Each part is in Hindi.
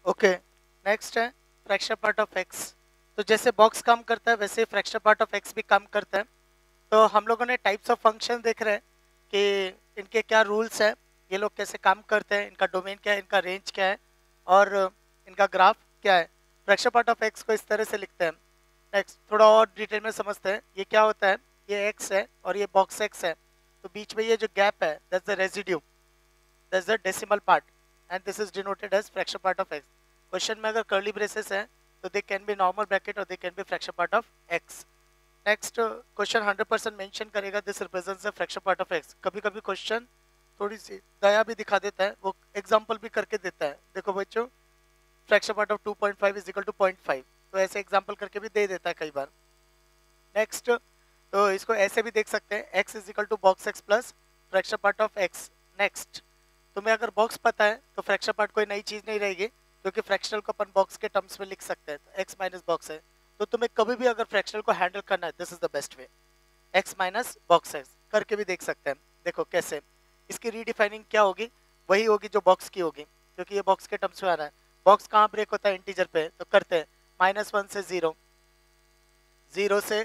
ओके, नेक्स्ट है फ्रैक्शन पार्ट ऑफ एक्स। तो जैसे बॉक्स काम करता है वैसे फ्रैक्शन पार्ट ऑफ एक्स भी काम करता है। तो हम लोगों ने टाइप्स ऑफ फंक्शन देख रहे हैं कि इनके क्या रूल्स है, ये लोग कैसे काम करते हैं, इनका डोमेन क्या है, इनका रेंज क्या है और इनका ग्राफ क्या है। फ्रैक्शन पार्ट ऑफ एक्स को इस तरह से लिखते हैं। नेक्स्ट थोड़ा और डिटेल में समझते हैं ये क्या होता है। ये एक्स है और ये बॉक्स एक्स है, तो बीच में ये जो गैप है that's the residue, that's the decimal part and this is denoted as fraction part of X. Question में अगर कर्ली ब्रेसेस है तो they can be normal bracket और they can be fraction part of X. Next question 100% mention करेगा this represents the fraction part of X. कभी कभी क्वेश्चन थोड़ी सी दया भी दिखा देता है, वो एग्जांपल भी करके देता है। देखो बच्चों, fraction part of 2.5 is equal to 0.5, तो ऐसे एग्जांपल करके भी दे देता है कई बार। नेक्स्ट तो इसको ऐसे भी देख सकते हैं, x is equal to box x plus fraction part of X. Next तुम्हें अगर बॉक्स पता है तो फ्रैक्शन पार्ट कोई नई चीज नहीं रहेगी, क्योंकि फ्रैक्शनल को अपन बॉक्स के टर्म्स में लिख सकते हैं, तो एक्स माइनस बॉक्स है। तो तुम्हें कभी भी अगर फ्रैक्शनल को हैंडल करना है this is the best way, x minus box x करके भी देख सकते हैं। देखो कैसे इसकी रीडिफाइनिंग क्या होगी, वही होगी जो बॉक्स की होगी, क्योंकि ये बॉक्स के टर्म्स में आ रहा है। बॉक्स कहाँ ब्रेक होता है, इंटीजर पे, तो करते हैं -1 से 0, 0 से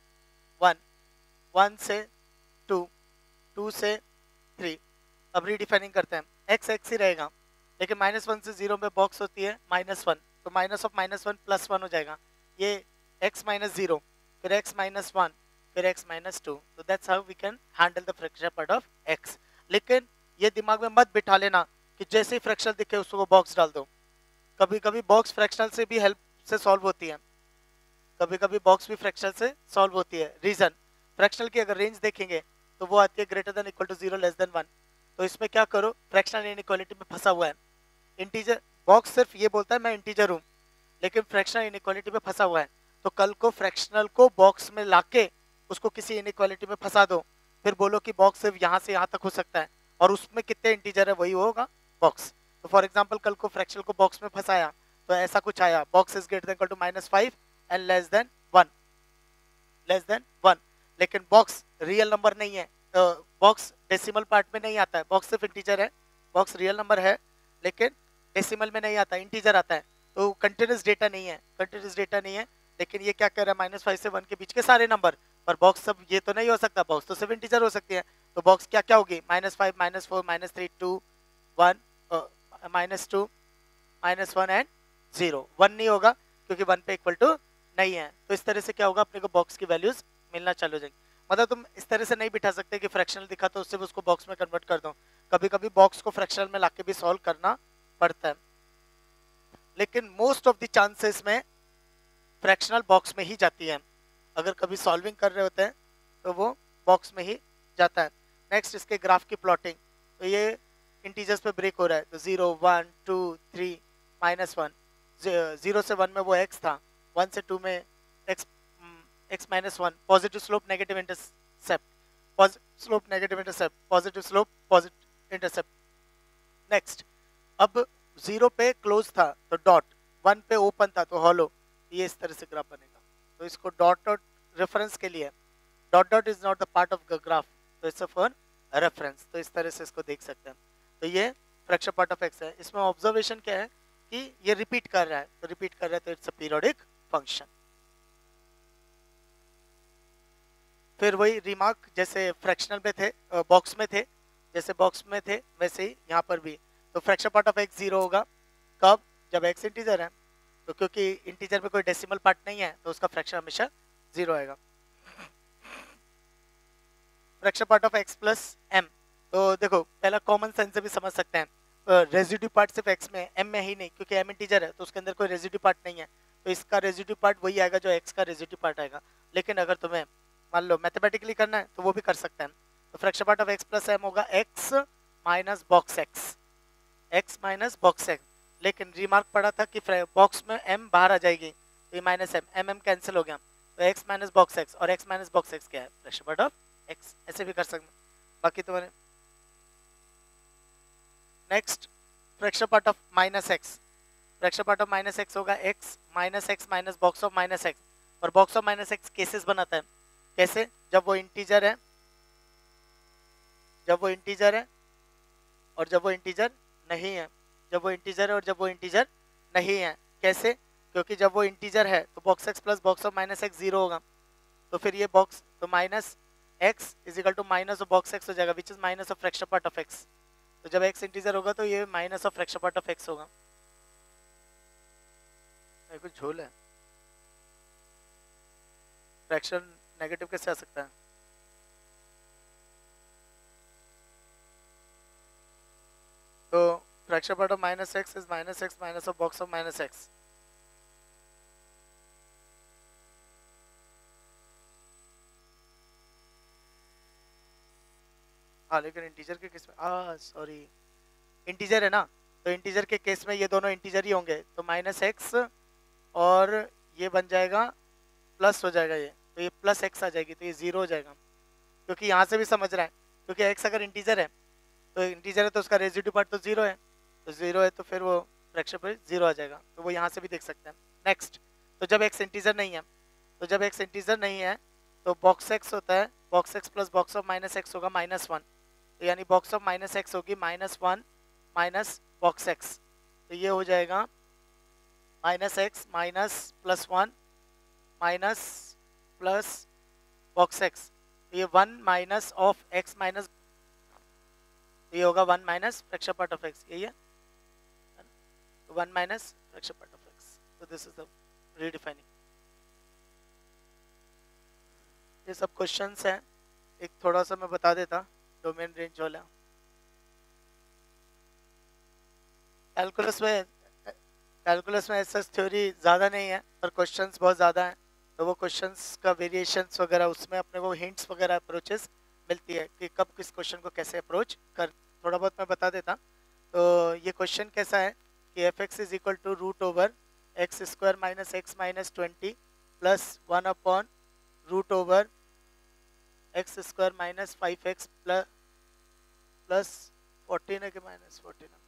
1, 1 से 2, 2 से 3। अब रीडिफाइनिंग करते हैं, एक्स एक्स ही रहेगा, लेकिन -1 से 0 में बॉक्स होती है -1, तो माइनस ऑफ -1 +1 हो जाएगा। ये x माइनस 0, फिर x माइनस 1, फिर x माइनस 2। तो that's how we can handle the fraction part of x। लेकिन ये दिमाग में मत बिठा लेना कि जैसे ही फ्रैक्शनल दिखे उसको बॉक्स डाल दो। कभी कभी बॉक्स फ्रैक्शनल से भी हेल्प से सॉल्व होती है, कभी कभी बॉक्स भी फ्रैक्शनल से सॉल्व होती है। रीजन, फ्रैक्शनल की अगर रेंज देखेंगे तो वो आती है greater than equal to 0 less than 1। तो इसमें क्या करो, फ्रैक्शनल इनइक्वालिटी में फंसा हुआ है इंटीजर, बॉक्स सिर्फ ये बोलता है मैं इंटीजर हूँ, लेकिन फ्रैक्शनल इनइक्वालिटी में फंसा हुआ है। तो कल को फ्रैक्शनल को बॉक्स में लाके उसको किसी इनइक्वालिटी में फंसा दो, फिर बोलो कि बॉक्स सिर्फ यहाँ से यहाँ तक हो सकता है और उसमें कितने इंटीजर है वही होगा बॉक्स। तो फॉर एग्जाम्पल कल को फ्रैक्शनल को बॉक्स में फंसाया तो ऐसा कुछ आया, box is greater than equal to -5 and less than 1, less than 1। लेकिन बॉक्स रियल नंबर नहीं है, बॉक्स डेसिमल पार्ट में नहीं आता है, बॉक्स सिर्फ इंटीजर है। बॉक्स रियल नंबर है लेकिन डेसिमल में नहीं आता, इंटीजर आता है, तो कंटिन्यूस डेटा नहीं है, कंटिन्यूस डेटा नहीं है। लेकिन ये क्या कह रहा है, -5 से 1 के बीच के सारे नंबर, पर बॉक्स सब ये तो नहीं हो सकता, बॉक्स तो सिर्फ इंटीजर हो सकती है। तो बॉक्स क्या क्या होगी, -5, -4, -3, 2, 1, -2, -1 एंड 0। 1 नहीं होगा क्योंकि 1 पे इक्वल टू नहीं है। तो इस तरह से क्या होगा, अपने को बॉक्स की वैल्यूज मिलना चालू हो जाएंगी। मतलब तुम इस तरह से नहीं बिठा सकते कि फ्रैक्शनल दिखा तो उससे उसको बॉक्स में कन्वर्ट कर दो, कभी कभी बॉक्स को फ्रैक्शनल में लाके भी सॉल्व करना पड़ता है। लेकिन मोस्ट ऑफ द चांसेस में फ्रैक्शनल बॉक्स में ही जाती है, अगर कभी सॉल्विंग कर रहे होते हैं तो वो बॉक्स में ही जाता है। नेक्स्ट इसके ग्राफ की प्लॉटिंग, तो ये इंटीजर्स पे ब्रेक हो रहा है, तो 0, 1, 2, 3, -1, 0 से 1 में वो x था, 1 से 2 में x -1, positive slope negative intercept, positive slope negative intercept, positive slope positive intercept. Next अब 0 पे क्लोज था तो डॉट, 1 पे ओपन था तो हॉलो, ये इस तरह से ग्राफ बनेगा। तो इसको डॉट डॉट रेफरेंस के लिए, dot dot is not the part of the graph, तो इट्स फॉर रेफरेंस। तो इस तरह से इसको देख सकते हैं। तो ये फ्रैक्शन पार्ट ऑफ एक्स है। इसमें ऑब्जर्वेशन क्या है कि ये रिपीट कर रहा है, तो रिपीट कर रहा है तो इट्स अ पीरियोडिक फंक्शन। फिर वही रिमार्क जैसे फ्रैक्शनल में थे, बॉक्स में थे, जैसे बॉक्स में थे वैसे ही यहाँ पर भी। तो फ्रैक्शन पार्ट ऑफ एक्स 0 होगा कब, जब एक्स इंटीजर है, तो क्योंकि इंटीजर में कोई डेसिमल पार्ट नहीं है तो उसका फ्रैक्शन हमेशा 0 आएगा। Fraction part of x plus m, तो देखो पहला कॉमन सेंस से भी समझ सकते हैं, रेजिड्यू पार्ट सिर्फ एक्स में, एम में ही नहीं, क्योंकि एम इंटीजर है तो उसके अंदर कोई रेजिड्यू पार्ट नहीं है, तो इसका रेजिड्यू पार्ट वही आएगा जो एक्स का रेजिड्यू पार्ट आएगा। लेकिन अगर तुम्हें मान लो मैथमेटिकली करना है तो वो भी कर सकते हैं। तो fraction part of x plus m होगा x minus box x, x minus box x. लेकिन रिमार्क पड़ा था कि बॉक्स में एम बाहर आ जाएगी, तो ये minus m, m m cancel हो गया, तो एक्स माइनस बॉक्स एक्स, और एक्स माइनस बॉक्स एक्स क्या है, फ्रैक्शन पार्ट ऑफ एक्स। ऐसे भी कर सकते हैं। बाकी तुम्हारे next fraction part of minus x, fraction part of minus x होगा x minus box of minus x. और box of minus x cases बनाता है, कैसे, जब वो इंटीजर है, जब वो इंटीजर है और जब वो इंटीजर नहीं है, जब वो इंटीजर है और जब वो इंटीजर नहीं है। कैसे? क्योंकि जब वो इंटीजर है तो box x plus box of minus x 0 होगा, तो फिर ये बॉक्स तो minus x is equal to minus of box x हो जाएगा, which is minus of fraction part of x. तो जब एक्स इंटीजर होगा तो ये minus of fraction part of x होगा। कुछ झोल है, फ्रैक्शन नेगेटिव कैसे आ सकता है? तो fraction part of minus x is minus x minus of box of minus x. हाँ लेकिन इंटीजर के केस में सॉरी इंटीजर है ना, तो इंटीजर के केस में ये दोनों इंटीजर ही होंगे, तो माइनस एक्स और ये बन जाएगा प्लस हो जाएगा, ये तो ये प्लस एक्स आ जाएगी, तो ये 0 हो जाएगा। क्योंकि यहाँ से भी समझ रहा है, क्योंकि एक्स अगर इंटीजर है तो इंटीजर है तो उसका रेजिड्यू पार्ट तो 0 है, तो 0 है तो फिर वो फ्रैक्शन पर 0 आ जाएगा, तो वो यहाँ से भी देख सकते हैं। नेक्स्ट, तो जब एक्स इंटीजर नहीं है, तो जब एक्स इंटीजर नहीं है तो बॉक्स एक्स होता है, box x plus box of minus x होगा -1, तो यानी बॉक्स ऑफ माइनस एक्स होगी -1 माइनस बॉक्स एक्स, तो ये हो जाएगा minus x minus plus 1 minus plus box x, तो ये 1 माइनस ऑफ एक्स माइनस, ये होगा 1 minus fraction part of x, यही है 1 minus fraction part of x. तो दिस इज द रीडिफाइनिंग। ये सब क्वेश्चंस हैं, एक थोड़ा सा मैं बता देता डोमेन रेंज वाला। कैलकुलस में ऐसा थ्योरी ज़्यादा नहीं है पर क्वेश्चंस बहुत ज़्यादा हैं, तो वो क्वेश्चंस का वेरिएशंस वगैरह उसमें अपने को हिंट्स वगैरह अप्रोचेस मिलती है कि कब किस क्वेश्चन को कैसे अप्रोच कर, थोड़ा बहुत मैं बता देता। तो ये क्वेश्चन कैसा है कि f x is equal to root over x square minus x minus 20 plus 1 upon root over x square minus 5x plus 14 है कि -14 है,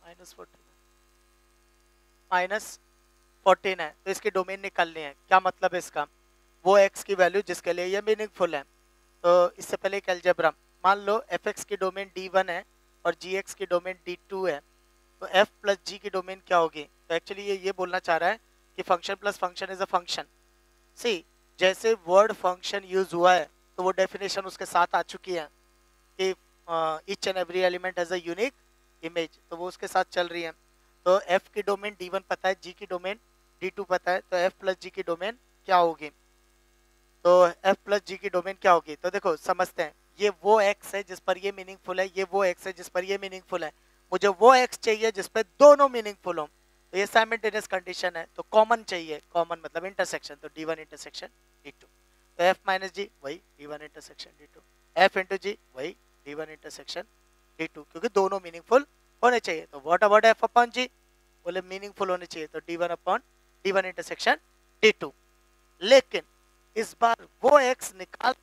-14 है, तो इसकी डोमेन निकालनी है। क्या मतलब है इसका? वो x की वैल्यू जिसके लिए ये मीनिंगफुल है। तो इससे पहले एक अलजेब्रा, मान लो fx की डोमेन d1 है और gx की डोमेन d2 है, तो f प्लस g की डोमेन क्या होगी? तो एक्चुअली ये बोलना चाह रहा है कि function plus function is a function. See जैसे वर्ड फंक्शन यूज हुआ है तो वो डेफिनेशन उसके साथ आ चुकी है कि each and every element has a unique image, तो वो उसके साथ चल रही है। तो f की डोमेन d1 पता है, g की डोमेन d2 पता है, तो f प्लस g की डोमेन क्या होगी? तो f प्लस g की डोमेन क्या होगी? तो देखो समझते हैं, ये वो x है जिस पर ये मीनिंगफुल है, ये वो x है जिस पर ये मीनिंगफुल है, मुझे वो x चाहिए जिस पर दोनों मीनिंगफुल हो, तो ये साइमल्टेनियस कंडीशन है, तो कॉमन चाहिए, कॉमन मतलब इंटरसेक्शन, तो d1 इंटरसेक्शन d2, तो f माइनस जी वही d1 intersection d2, f into जी वही d1 इंटरसेक्शन d2, क्योंकि दोनों मीनिंगफुल होने चाहिए। तो what about f upon g? बोले मीनिंगफुल होने चाहिए, तो d1 upon d1 intersection d2। लेकिन इस बार वो x निकाल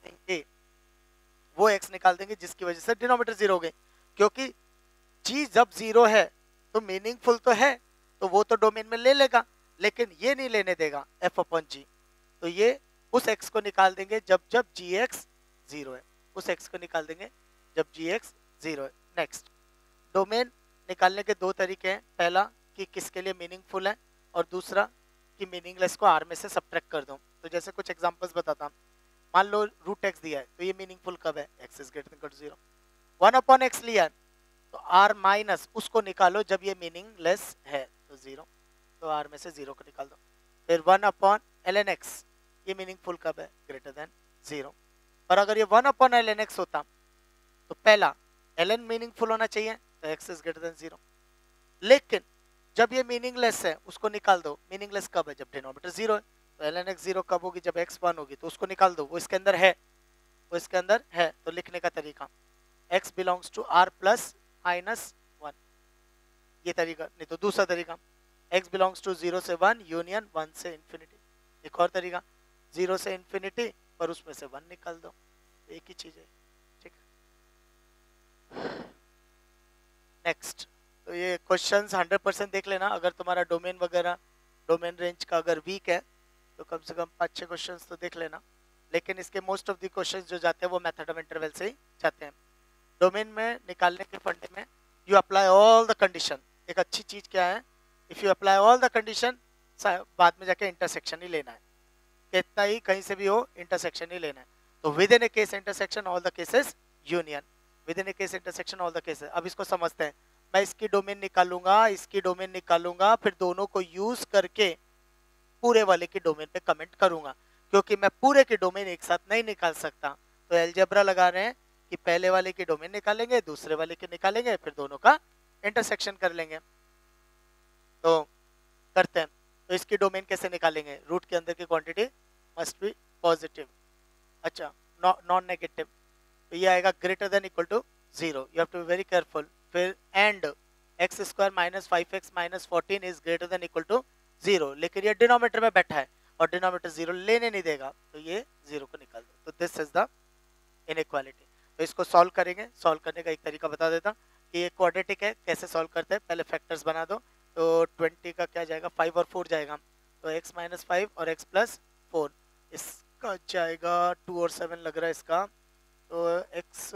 देंगे जिसकी वजह से डिनोमिनेटर 0 हो गए, क्योंकि g जब 0 है तो मीनिंगफुल तो है, तो वो तो डोमेन में ले लेगा, लेकिन ये नहीं लेने देगा f अपॉन g, तो ये उस x को निकाल देंगे जब gx 0 है, उस x को निकाल देंगे जब gx 0 है। नेक्स्ट, डोमेन निकालने के दो तरीके हैं, पहला कि किसके लिए मीनिंगफुल है और दूसरा कि मीनिंगलेस को r में से सब्ट्रैक्ट कर दूं। तो जैसे कुछ एग्जांपल्स बताता हूं, मान लो रूट x दिया है, तो ये मीनिंगफुल कब है? x is greater than 0। 1 upon x लिया है, तो r माइनस उसको निकालो जब ये मीनिंगलेस है, तो 0, तो r में से 0 को निकाल दो। फिर 1 अपॉन ln x, ये मीनिंगफुल कब है? Greater than 0। और अगर ये 1 अपॉन ln x होता तो पहला ln मीनिंगफुल होना चाहिए, तो x इज ग्रेटर देन 0, लेकिन जब ये मीनिंगलेस है उसको निकाल दो। मीनिंगलेस कब है? जब डिनोमिनेटर 0 है, तो ln x 0 कब होगी? जब x 1 होगी, तो उसको निकाल दो, वो इसके अंदर है, वो इसके अंदर है। तो लिखने का तरीका x belongs to r plus minus 1, ये तरीका। नहीं तो दूसरा तरीका x बिलोंग्स टू 0 से 1 यूनियन 1 से इन्फिनिटी। एक और तरीका 0 से इन्फिनिटी पर उसमें से 1 निकाल दो, एक ही चीज है, ठीक है। नेक्स्ट, तो ये क्वेश्चंस 100% देख लेना। अगर तुम्हारा डोमेन वगैरह डोमेन रेंज का अगर वीक है तो कम से कम 5-6 क्वेश्चंस तो देख लेना, लेकिन इसके मोस्ट ऑफ द क्वेश्चंस जो जाते हैं वो मेथड ऑफ इंटरवल से ही जाते हैं। डोमेन में निकालने के फंडे में you apply all the condition. एक अच्छी चीज क्या है if you apply all the condition, बाद में जाके इंटरसेक्शन ही लेना है, कितना ही कहीं से भी हो इंटरसेक्शन ही लेना है। तो within a case intersection all the cases union, within a case intersection all the cases. अब इसको समझते हैं, मैं इसकी डोमेन निकालूंगा, इसकी डोमेन निकालूंगा, फिर दोनों को यूज करके पूरे वाले की डोमेन पे कमेंट करूंगा, क्योंकि मैं पूरे की डोमेन एक साथ नहीं निकाल सकता। तो एलजेब्रा लगा रहे हैं कि पहले वाले की डोमेन निकालेंगे, दूसरे वाले की निकालेंगे, फिर दोनों का इंटरसेक्शन कर लेंगे। तो करते हैं। तो इसकी डोमेन कैसे निकालेंगे? रूट के अंदर की क्वांटिटी मस्ट बी पॉजिटिव, अच्छा नॉन नेगेटिव, तो ये आएगा greater than equal to 0। You have to be very careful. फिर and x square minus 5x minus 14 is greater than equal to 0, लेकिन ये डिनोमिनेटर में बैठा है और डिनोमिनेटर 0 लेने नहीं देगा, तो ये 0 को निकाल दो। तो दिस इज द इनइक्वालिटी। तो इसको सॉल्व करेंगे। सॉल्व करने का एक तरीका बता देता कि ये क्वाड्रेटिक है, कैसे सॉल्व करते हैं, पहले फैक्टर्स बना दो। तो 20 का क्या जाएगा, 5 और 4 जाएगा, तो x माइनस 5 और x प्लस 4, इसका जाएगा 2 और 7 लग रहा है इसका, तो x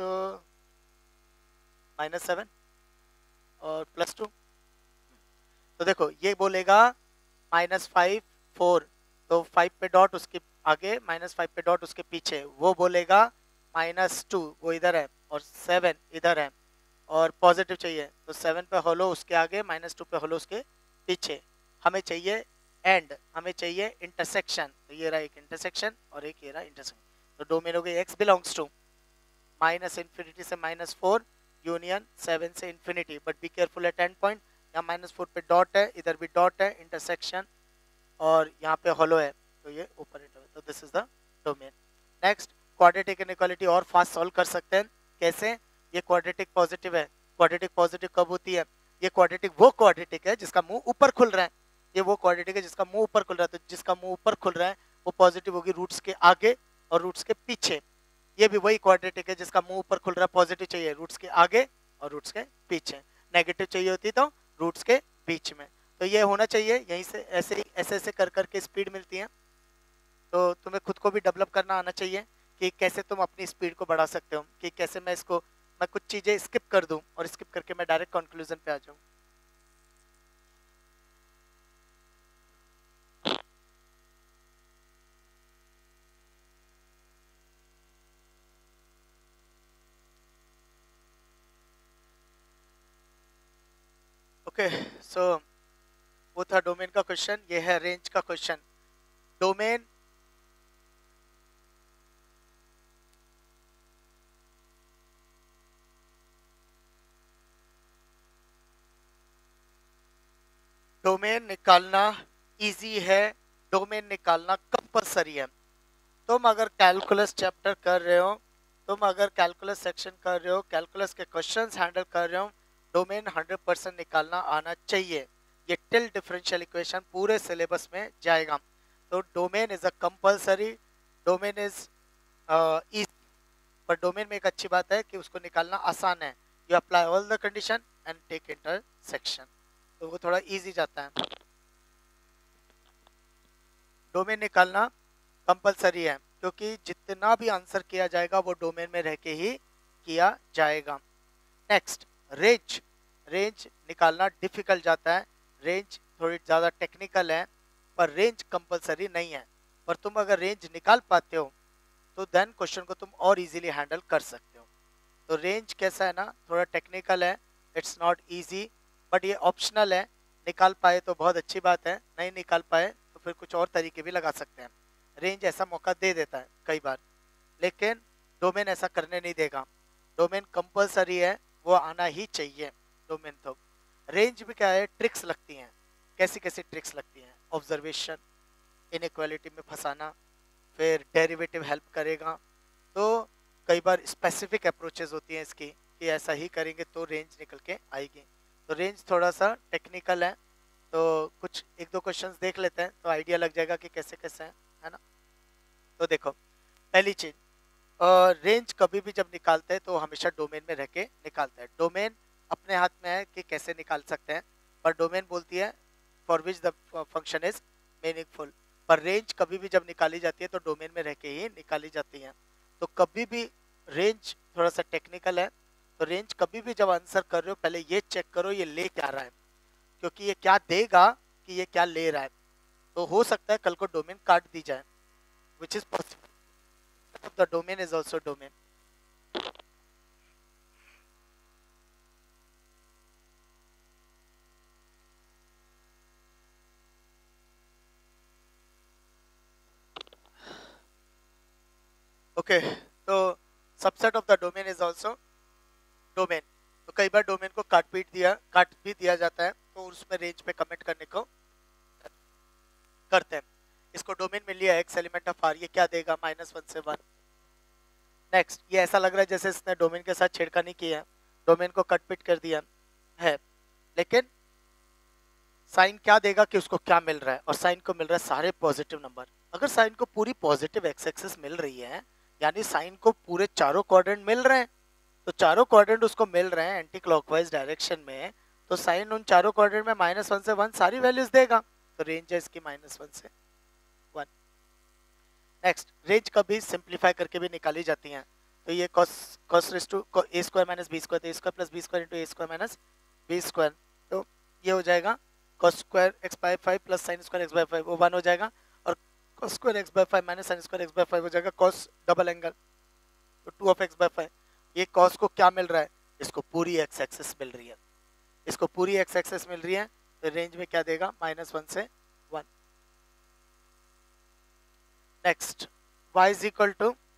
माइनस 7 और प्लस 2। तो देखो ये बोलेगा -5 4, तो 5 पे डॉट उसके आगे, -5 पे डॉट उसके पीछे, वो बोलेगा -2, वो इधर है, और 7 इधर है, और पॉजिटिव चाहिए तो 7 पे होलो उसके आगे, -2 पे होलो उसके पीछे। हमें चाहिए एंड, हमें चाहिए इंटरसेक्शन, तो ये रहा एक इंटरसेक्शन और एक ये रहा इंटरसेक्शन। तो डोमेन हो गई x बिलोंग्स टू -∞ से -4 यूनियन 7 से infinity, but be careful at end point, यहाँ -4 पे डॉट है, इधर भी डॉट है, इंटरसेक्शन, और यहाँ पे होलो है, तो ये ऊपर इंटर, तो this is the domain. Next, quadratic inequality और फास्ट सॉल्व कर सकते हैं। कैसे? ये क्वाड्रेटिक पॉजिटिव है, क्वाड्रेटिक पॉजिटिव कब होती है? ये क्वाड्रेटिक वो क्वाड्रेटिक है जिसका मुंह ऊपर खुल रहा है, ये वो क्वाड्रेटिक है जिसका मुंह ऊपर खुल रहा है, तो जिसका मुंह ऊपर खुल रहा है वो पॉजिटिव होगी रूट्स के आगे और रूट्स के पीछे। ये भी वही क्वाड्रेटिक है जिसका मुंह ऊपर खुल रहा है, पॉजिटिव चाहिए रूट्स के आगे और रूट्स के पीछे, नेगेटिव चाहिए होती तो रूट्स के बीच में। तो ये होना चाहिए, यहीं से ऐसे ऐसे कर करके स्पीड मिलती है। तो तुम्हें खुद को भी डेवलप करना आना चाहिए कि कैसे तुम अपनी स्पीड को बढ़ा सकते हो, कि कैसे मैं कुछ चीजें स्किप कर दूं और स्किप करके मैं डायरेक्ट कंक्लूजन पे आ जाऊं। ओके, सो वो था डोमेन का क्वेश्चन, ये है रेंज का क्वेश्चन। डोमेन डोमेन निकालना इजी है, डोमेन निकालना कंपलसरी है। तुम अगर कैलकुलस चैप्टर कर रहे हो, तुम अगर कैलकुलस सेक्शन कर रहे हो, कैलकुलस के क्वेश्चंस हैंडल कर रहे हो, डोमेन 100% निकालना आना चाहिए। ये टिल डिफरेंशियल इक्वेशन पूरे सिलेबस में जाएगा। तो domain is a compulsory, domain is easy, पर डोमेन में एक अच्छी बात है कि उसको निकालना आसान है। You apply all the condition and take intersection, तो वो थोड़ा इजी जाता है। डोमेन निकालना कंपलसरी है, क्योंकि जितना भी आंसर किया जाएगा वो डोमेन में रह के ही किया जाएगा। Next, range. रेंज निकालना डिफिकल्ट जाता है, रेंज थोड़ी ज़्यादा टेक्निकल है, पर रेंज कंपलसरी नहीं है। पर तुम अगर रेंज निकाल पाते हो तो देन क्वेश्चन को तुम और इजीली हैंडल कर सकते हो। तो रेंज कैसा है ना, थोड़ा टेक्निकल है, इट्स नॉट इजी, बट ये ऑप्शनल है। निकाल पाए तो बहुत अच्छी बात है, नहीं निकाल पाए तो फिर कुछ और तरीके भी लगा सकते हैं। रेंज ऐसा मौका दे देता है कई बार, लेकिन डोमेन ऐसा करने नहीं देगा। डोमेन कंपलसरी है, वो आना ही चाहिए डोमेन। तो रेंज भी क्या है, ट्रिक्स लगती हैं। कैसी कैसी ट्रिक्स लगती हैं? ऑब्जर्वेशन, इनइक्वालिटी में फंसाना, फिर डेरिवेटिव हेल्प करेगा। तो कई बार स्पेसिफिक अप्रोचेस होती हैं इसकी कि ऐसा ही करेंगे तो रेंज निकल के आएगी। तो रेंज थोड़ा सा टेक्निकल है, तो कुछ एक दो क्वेश्चंस देख लेते हैं तो आइडिया लग जाएगा कि कैसे कैसे है ना। तो देखो, पहली चीज, रेंज कभी भी जब निकालते हैं तो हमेशा डोमेन में रह के निकालते हैं। डोमेन अपने हाथ में है कि कैसे निकाल सकते हैं, पर डोमेन बोलती है for which the function is meaningful. पर रेंज कभी भी जब निकाली जाती है तो डोमेन में रह के ही निकाली जाती है। तो कभी भी रेंज थोड़ा सा टेक्निकल है, तो रेंज कभी भी जब आंसर कर रहे हो पहले ये चेक करो ये ले क्या रहा है, क्योंकि ये क्या देगा कि ये क्या ले रहा है। तो हो सकता है कल को डोमेन काट दी जाए, which is possible. The domain is also domain. Okay, तो subset of the domain is also domain. तो कई बार डोमेन को काट भी दिया जाता है, तो उसमें रेंज पे कमेंट करने को करते हैं। इसको डोमेन मिल लिया एक्स एलिमेंट ऑफ आर, ये क्या देगा -1 से 1। नेक्स्ट, ये ऐसा लग रहा है जैसे इसने डोमेन के साथ छेड़खानी की है, डोमेन को कट पिट कर दिया है, लेकिन साइन क्या देगा कि उसको क्या मिल रहा है, और साइन को मिल रहा है सारे पॉजिटिव नंबर। अगर साइन को पूरी पॉजिटिव एक्स एक्सिस मिल रही है, यानी साइन को पूरे चारों क्वाड्रेंट मिल रहे हैं, तो चारों क्वाड्रेंट उसको मिल रहे हैं एंटी क्लॉकवाइज डायरेक्शन में, तो साइन उन चारों क्वाड्रेंट में -1 से 1 सारी वैल्यूज देगा। तो रेंज है इसकी -1 से 1। नेक्स्ट, रेंज कभी सिंप्लीफाई करके भी निकाली जाती हैं। तो ये cos raise to a square minus b square, तो a square plus b square into a square minus b square, तो ये हो जाएगा cos square x by 5 plus sin square x by 5, वो 1 हो जाएगा, और cos square x by 5 minus sin square x by 5 हो जाएगा cos डबल एंगल, तो 2 ऑफ x बाय 5। ये cos को क्या मिल रहा है, इसको पूरी x एक्सिस मिल रही है, इसको पूरी x एक्सिस मिल रही है, तो रेंज में क्या देगा -1 से 1। Next, y is equal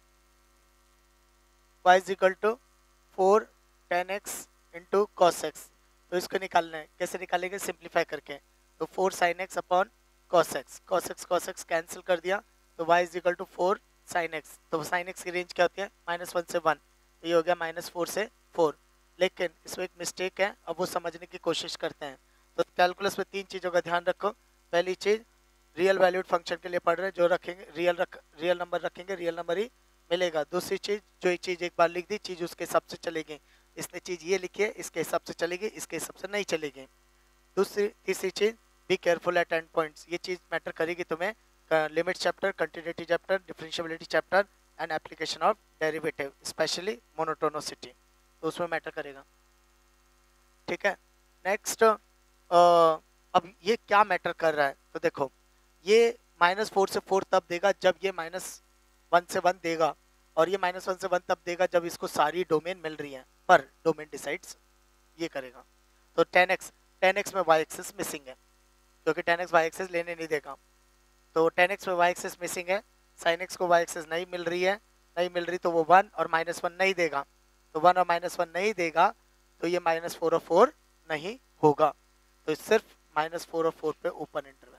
to 4 tan x into cos x। तो इसको निकालना है, कैसे निकालेंगे, सिंप्लीफाई करके। तो 4 sin x upon cos x cancel कर दिया, तो y is equal to 4 sin x। तो sin x की रेंज क्या होती है -1 से 1, तो ये हो गया -4 से 4। लेकिन इसमें एक मिस्टेक है, अब वो समझने की कोशिश करते हैं। तो कैलकुलस में 3 चीज़ों का ध्यान रखो। पहली चीज़, रियल वैल्यूड फंक्शन के लिए पढ़ रहे हैं, जो रखेंगे रियल नंबर रखेंगे, रियल नंबर ही मिलेगा। दूसरी चीज़, जो ये चीज़ एक बार लिख दी, चीज़ उसके हिसाब से चलेगी। इसने चीज़ ये लिखी है, इसके हिसाब से चलेगी, इसके हिसाब से नहीं चलेगी। तीसरी चीज़, be careful at end points. ये चीज़ मैटर करेगी तुम्हें limit chapter, continuity chapter, differentiability chapter and application of derivative, specially monotonicity, तो उसमें मैटर करेगा। ठीक है, नेक्स्ट, अब ये क्या मैटर कर रहा है, तो देखो ये -4 से 4 तब देगा जब ये -1 से 1 देगा, और ये -1 से 1 तब देगा जब इसको सारी डोमेन मिल रही है, पर डोमेन डिसाइड्स ये करेगा। तो 10x में y एक्सिस मिसिंग है, क्योंकि 10x y एक्सिस लेने नहीं देगा, तो 10x में y एक्सिस मिसिंग है, sin x को y एक्सिस नहीं मिल रही, तो वो 1 और -1 नहीं देगा, तो 1 और -1 नहीं देगा, तो ये -4 और 4 नहीं होगा, तो सिर्फ -4 और 4 पे ओपन इंटरवल,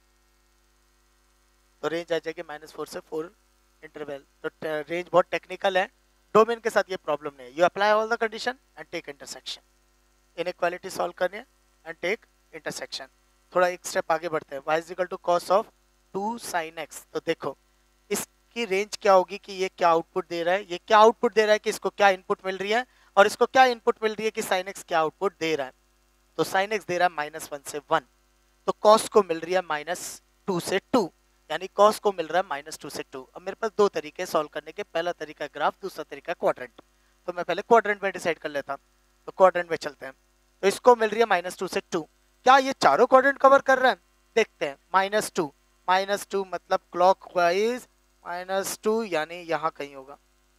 तो रेंज आ जाएगी -4 से 4 इंटरवल। तो रेंज बहुत टेक्निकल है, डोमेन के साथ ये प्रॉब्लम नहीं है। You apply all the condition and take intersection, inequality solve करनी है एंड टेक इंटरसेक्शन। थोड़ा एक स्टेप आगे बढ़ते हैं, y is equal to cos of 2 sin x। तो देखो इसकी रेंज क्या होगी कि ये क्या आउटपुट दे रहा है, ये क्या आउटपुट दे रहा है कि इसको क्या इनपुट मिल रही है, और इसको क्या इनपुट मिल रही है कि sin x क्या आउटपुट दे रहा है। तो sin x दे रहा है -1 से 1, तो cos को मिल रही है -2 से 2, यानी cos को मिल रहा है -2 से 2। अब मेरे पास दो तरीके सॉल्व करने के, पहला तरीका ग्राफ, दूसरा तरीका क्वाड्रेंट। तो मैं पहले क्वाड्रेंट में डिसाइड कर लेता, तो क्वाड्रेंट में चलते हैं। तो इसको मिल रही है -2 से 2, क्या ये चारों क्वाड्रेंट कवर कर रहा है, देखते हैं। -2 मतलब क्लॉकवाइज -2, यानी यहाँ कहीं होगा,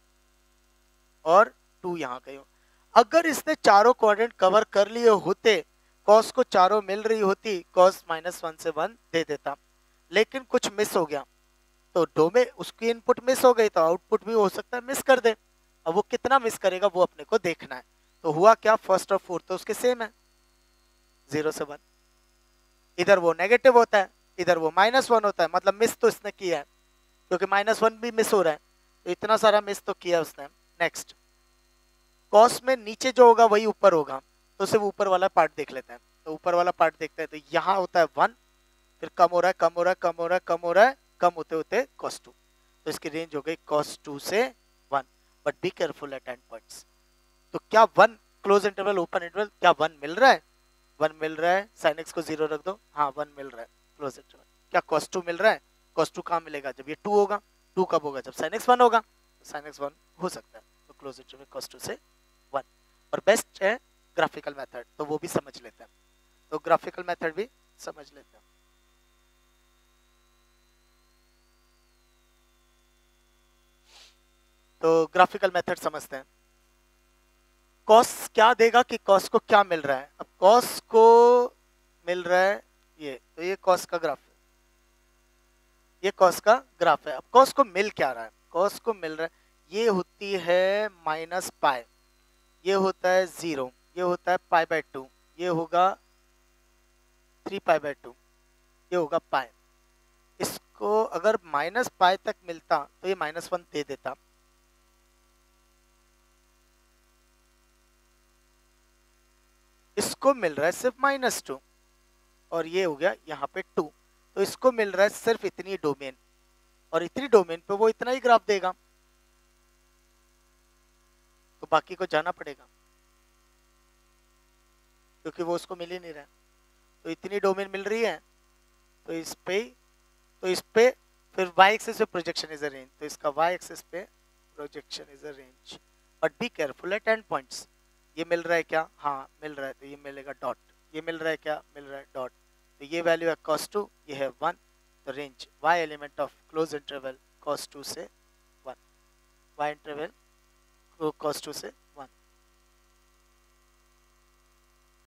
और 2 यहाँ कहीं होगा। अगर इसने चारों क्वाड्रेंट कवर कर लिए होते, cos को चारों मिल रही होती, cos -1 से 1 दे देता, लेकिन कुछ मिस हो गया, तो डोमेन उसकी इनपुट मिस हो गई, तो आउटपुट भी हो सकता है मिस कर दे। अब वो कितना मिस करेगा वो अपने को देखना है। तो हुआ क्या, फर्स्ट और फोर्थ तो उसके सेम है, 0 से 1, इधर वो नेगेटिव होता है, इधर वो -1 होता है, मतलब मिस तो इसने किया है, क्योंकि -1 भी मिस हो रहा है, तो इतना सारा मिस तो किया उसने। नेक्स्ट, cos में नीचे जो होगा वही ऊपर होगा, तो सिर्फ ऊपर वाला पार्ट देख लेते हैं। तो ऊपर वाला पार्ट देखते हैं, तो यहाँ होता है 1, फिर कम हो रहा है, कम होते होते cos 2, तो इसकी रेंज हो गई cos 2 से 1। But be careful at end points. तो क्या 1 क्लोज इंटरवल ओपन इंटरवल, क्या 1 मिल रहा है, 1 मिल रहा है, sin x को 0 रख दो, हाँ 1 मिल रहा है क्लोज इंटरवल। क्या cos 2 मिल रहा है, cos 2 कहाँ मिलेगा, जब ये 2 होगा, 2 कब होगा, जब sin x 1 होगा, तो sin x 1 हो सकता है, तो क्लोज इंटरवल cos 2 से 1। और बेस्ट है ग्राफिकल मेथड, तो वो भी समझ लेते हैं। तो ग्राफिकल मेथड भी समझ लेते हैं। तो ग्राफिकल मेथड समझते हैं। कॉस्ट क्या देगा कि कॉस्ट को क्या मिल रहा है। अब कॉस्ट को मिल रहा है ये, तो ये कॉस्ट का ग्राफ है, ये कॉस्ट का ग्राफ है। अब कॉस्ट को मिल क्या रहा है, कॉस्ट को मिल रहा है ये होती है माइनस पाई, ये होता है 0, ये होता है पाई/2, ये होगा 3 पाई/2, ये होगा पाई। इसको अगर माइनस पाई तक मिलता तो ये -1 दे देता, इसको मिल रहा है सिर्फ -2 और ये हो गया यहाँ पे 2, तो इसको मिल रहा है सिर्फ इतनी डोमेन, और इतनी डोमेन पे वो इतना ही ग्राफ देगा, तो बाकी को जाना पड़ेगा क्योंकि वो उसको मिल ही नहीं रहा है। तो इतनी डोमेन मिल रही है तो इस पे फिर y एक्सिस पे प्रोजेक्शन इज अ रेंज, तो इसका y एक्सिस पे projection is a range. But be careful at end points. ये मिल रहा है क्या, हाँ मिल रहा है, तो ये मिलेगा डॉट। ये मिल रहा है क्या, मिल रहा है डॉट। तो ये वैल्यू है cos2, ये है 1, तो range y element of close interval cos2 से 1, y इंटरवल cos2 से